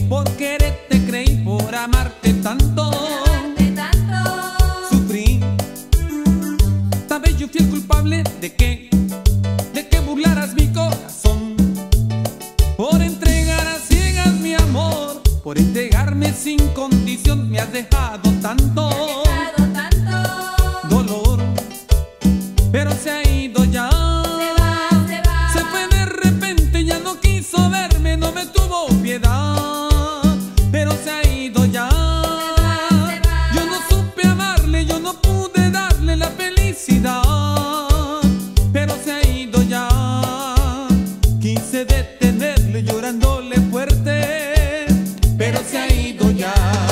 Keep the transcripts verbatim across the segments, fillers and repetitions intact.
por quererte creí, por amarte tanto, amarte tanto. Sufrí. Tal vez yo fui el culpable de que, de que burlaras mi corazón, por entregar a ciegas mi amor, por entregarme sin condición. Me has dejado tanto, Me has dejado tanto dolor, pero se ha ido ya. Se va, se va. Se fue de repente, ya no quiso verme, no me tuvo piedad, pero se ha ido ya. Se va, se va. Yo no supe amarle, yo no pude darle la felicidad, pero se ha ido ya. Quise detenerle llorándole fuerte, pero se ha ido ya.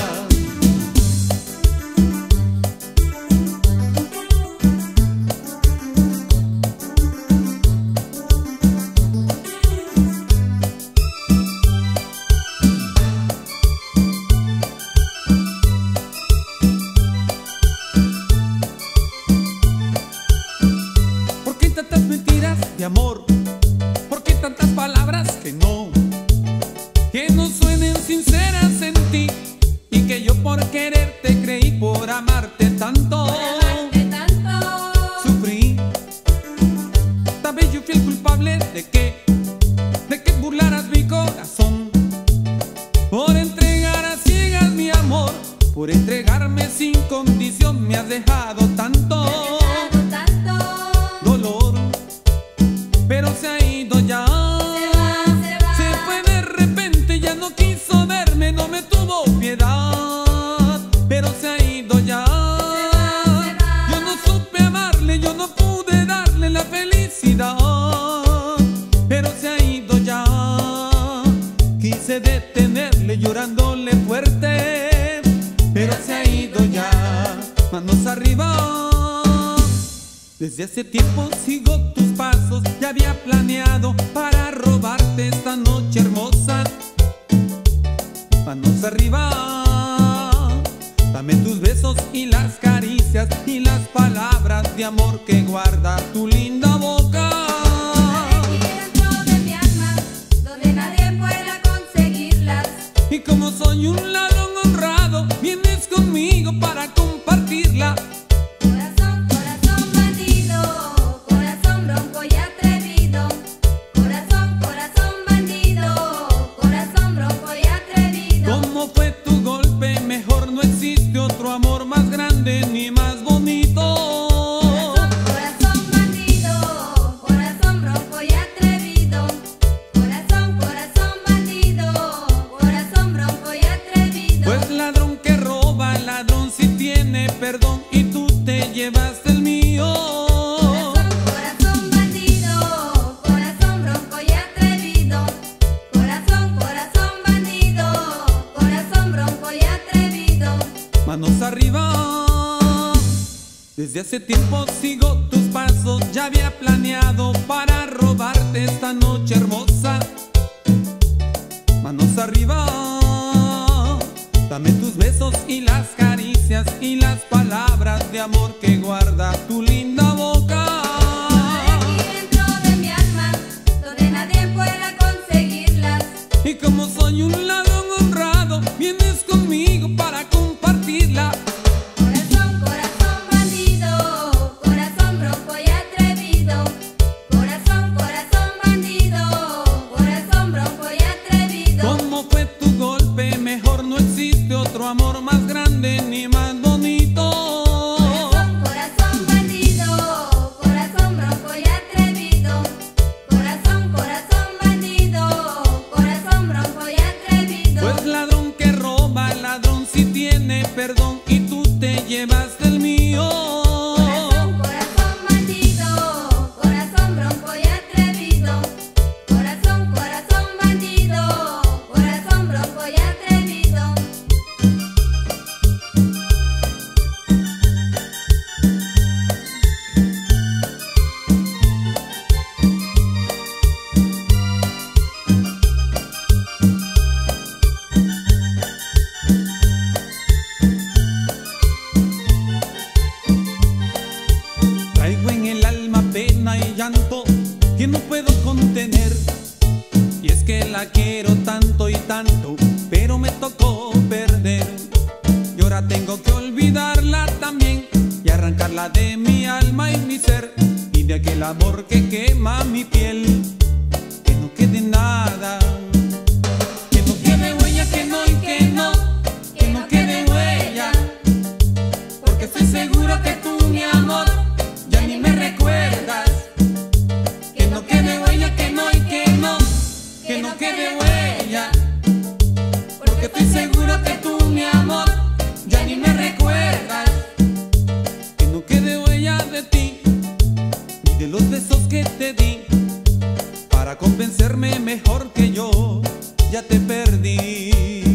¿Por qué tantas mentiras de amor? ¿Por qué tantas palabras que no, que no suenen sinceras en ti? Y que yo por quererte creí, por amarte tanto, Por amarte tanto. sufrí. Tal vez yo fui el culpable de que, de que burlaras mi corazón, por entregar a ciegas mi amor, por entregarme sin condición. Me has dejado tanto, Me has dejado tanto dolor, pero se ha ido ya. Se va, se va. Se fue de repente, ya no quiso verme, no me tuvo piedad, pero se ha ido ya. Se va, se va. Yo no supe amarle, yo no pude darle la felicidad, pero se ha ido ya. Quise detenerle llorándole fuerte, pero se ha ido ya. Manos arriba. Desde hace tiempo sigo tus pasos, ya había planeado para robarte esta noche hermosa. Manos arriba, dame tus besos y las caricias y las palabras de amor que guarda tu linda boca. Aquí dentro de mi alma, donde nadie pueda conseguirlas. Y como soy un ladrón honrado, vienes conmigo para compartirla. Corazón, corazón bandido, corazón bronco y atrevido. Corazón, corazón bandido, corazón bronco y atrevido. ¿Cómo fue tu golpe? Mejor no existe otro amor más grande ni más bonito. Corazón, corazón bandido, corazón bronco y atrevido. Corazón, corazón bandido, corazón bronco y atrevido. Pues ladrón que roba, ladrón si tiene perdón, y tú te llevaste el mío. Corazón, corazón bandido, corazón bronco y atrevido. Corazón, corazón bandido, corazón bronco y atrevido. Manos arriba. Desde hace tiempo sigo tus pasos, ya había planeado para robarte esta noche hermosa. Manos arriba, dame tus besos y las caricias y las palabras de amor que guarda tu linda boca. Aquí dentro de mi alma, donde nadie pueda conseguirlas. Y como soy un ladrón honrado, vienes conmigo para compartirla. Corazón, corazón bandido, corazón bronco y atrevido. Corazón, corazón bandido, corazón bronco y atrevido. ¿Cómo fue tu golpe? Mejor no existe otro amor más grande ni más bonito. Corazón, corazón bandido, corazón bronco y atrevido. Corazón, corazón bandido, corazón bronco y atrevido. Pues ladrón que roba, ladrón si tiene perdón, y tú te llevaste el mío. Corazón, corazón bandido, corazón bronco y atrevido. Corazón, corazón bandido, corazón bronco y atrevido. tocó perder. Y ahora tengo que olvidarla también y arrancarla de mi alma y mi ser, y de aquel amor que quema mi piel. Que no quede nada, que no quede huella, que no y que no, que no quede huella, porque estoy seguro que tú, mi amor, ya ni me recuerdas. Que no quede huella, que no y que no, que no quede huella, porque estoy seguro que tú, mi amor, ya ni me recuerdas. Que no quede huella de ti, ni de los besos que te di, para convencerme mejor que yo ya te perdí.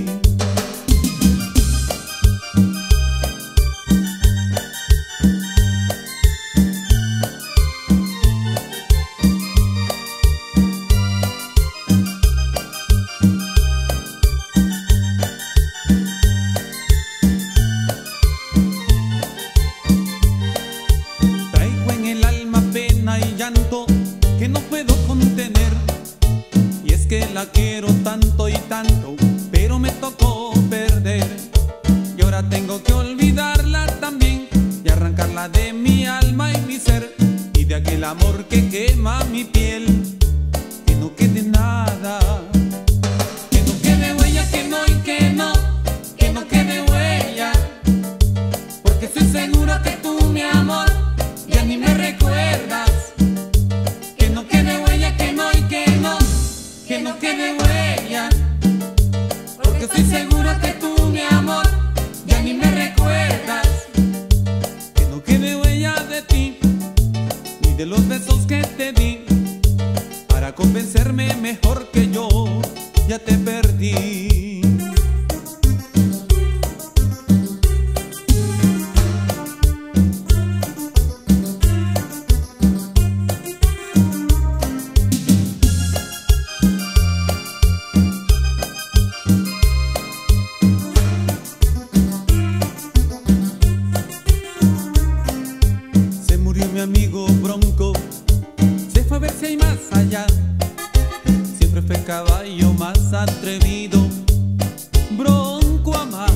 Traigo en el alma pena y llanto que no puedo contener, y es que la quiero tanto y tanto, pero me tocó perder. Y ahora tengo que olvidarla también y arrancarla de mi alma y mi ser, y de aquel amor que quema mi piel. Que no quede nada, que no quede huella, que no y que no, que no quede huella, porque estoy seguro que tú, mi amor, ya ni me recuerdas. Que no quede huella, que no y que no, que no quede huella, porque estoy seguro que tú, mi amor, ya ni me recuerdas. Que no quede huella de ti, ni de los besos que te di, para convencerme mejor que yo ya te perdí. Mi amigo Bronco se fue a ver si hay más allá. Siempre fue caballo más atrevido, Bronco a más.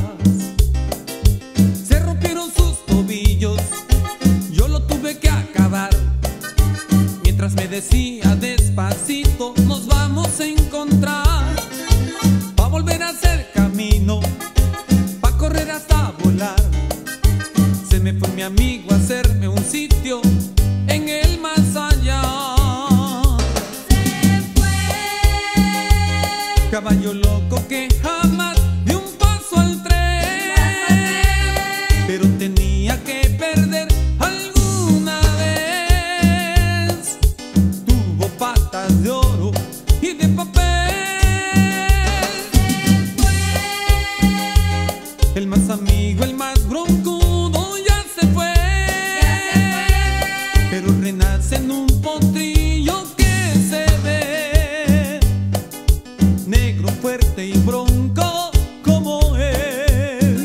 Se rompieron sus tobillos, yo lo tuve que acabar, mientras me decía despacito: nos vamos a encontrar, pa' volver a hacer camino, pa' correr hasta volar. Se me fue mi amigo a hacerme un sitio en el más allá. Se fue Caballo loco que jamás dio un paso al tren, pero tenía que perder alguna vez. Tuvo patas de oro y de papel. Se fue El más amigo, el más broncudo ya se fue, pero renace en un potrillo que se ve, negro, fuerte y bronco como él.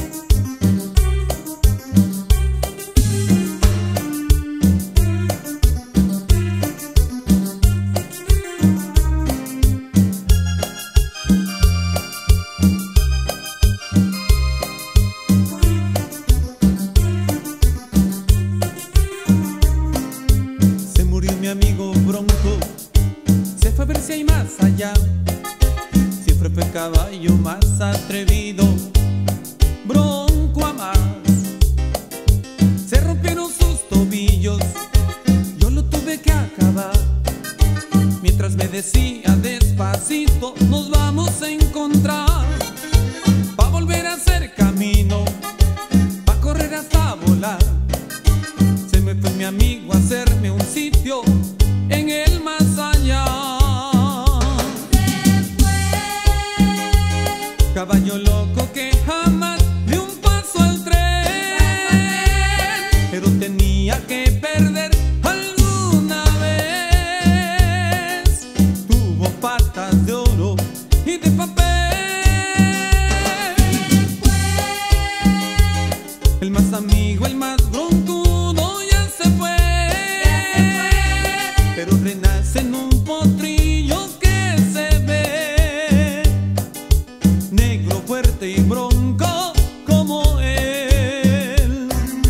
Se murió mi amigo Bronco, se fue a ver si hay más allá. Siempre fue caballo más atrevido, Bronco a más. Se rompieron sus tobillos, yo lo tuve que acabar, mientras me decía despacito: nos vamos a encontrar, pa' volver a hacer camino, pa' correr hasta volar. Se me fue mi amigo a hacerme un sitio en el más allá. Caballo loco que jamás dio un paso al tren, pero tenía que perder alguna vez. Tuvo patas de oro y de papel. El más amigo, el más broncudo ya se fue, pero renace en un potrillo que se ve, negro, fuerte y bronco como él.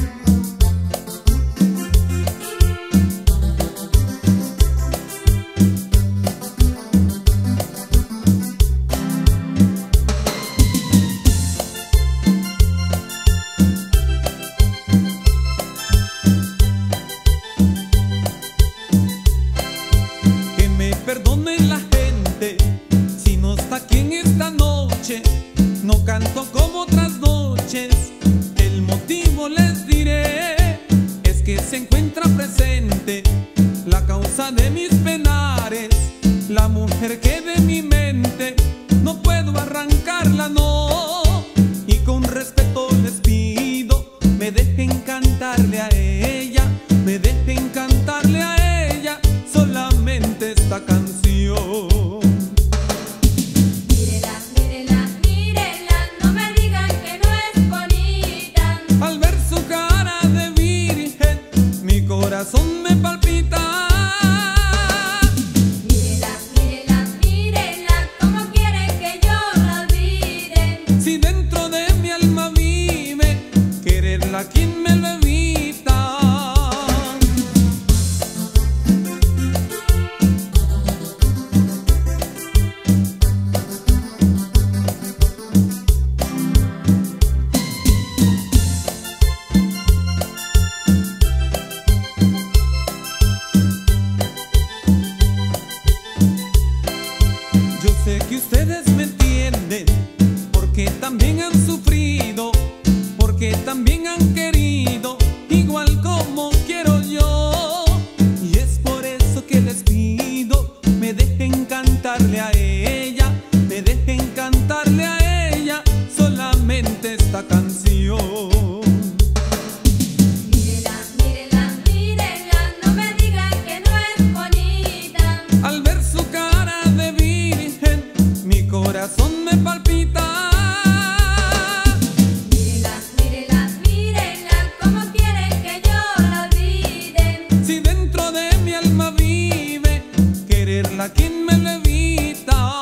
Que me perdone la gente si no está aquí en esta noche. No canto como otras noches, el motivo les diré. Es que se encuentra presente la causa de mis penares, la mujer que de mi mente no puedo arrancarla, no. Y con respeto les pido, me dejen cantarle a ella, me dejen cantarle a ella solamente esta canción. Corazón me palpita. Mírela, mírela, mírela, ¿cómo quiere que yo la olvide? Si dentro de mi alma vive quererla, ¿quién me lo evita? Sé que ustedes me entienden, porque también han sufrido, porque también han querido, igual como quiero yo. Y es por eso que les pido, me dejen cantarle a ella, me dejen cantarle a ella solamente esta canción. Mírela, mírela, mírela, no me digan que no es bonita. Al ver su cara de virgen, mi corazón me palpita. Mírela, mírela, mírela, ¿cómo quiere que yo la olvide? Si dentro de mi alma vive quererla, ¿quién me lo evita?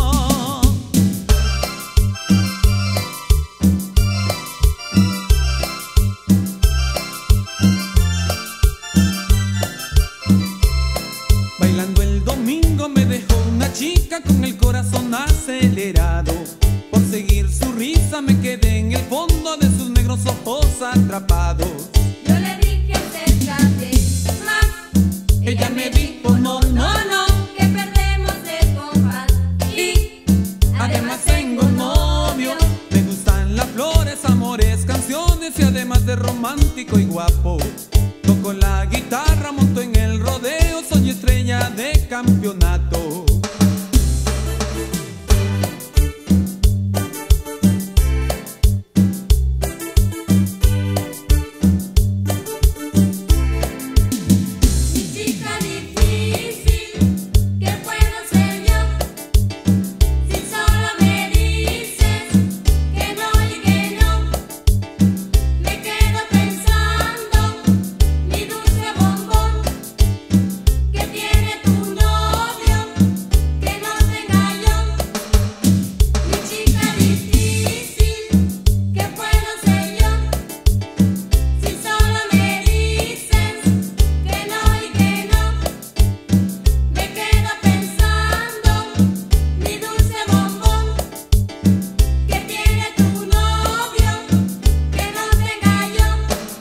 Bailando el domingo me dejó una chica con el corazón acelerado. Por seguir su risa me quedé en el fondo de sus negros ojos atrapados. Yo le dije acércate más, Ella me dijo no, no, no, que perdemos el compás. Y además tengo novio. Me gustan las flores, amores, canciones y además de romántico y guapo. Toco la guitarra, monto en el rodeo, soy estrella de campeonato. mi chica difícil, ¿qué puedo ser yo? Si solo me dices que no y que no, me quedo pensando, mi dulce bombón, que tiene tu novio, que no tenga yo. Mi chica difícil, ¿qué puedo ser yo? Si solo me dices que no y que no, me quedo pensando, mi dulce bombón, que tiene tu novio, que no tenga yo.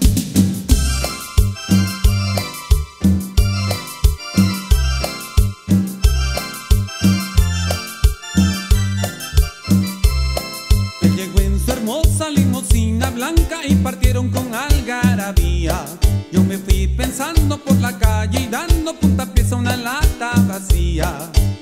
Él llegó en su hermosa limusina blanca y partieron con algarabía. Yo me fui pensando por la calle y dando puntapiés a una lata vacía.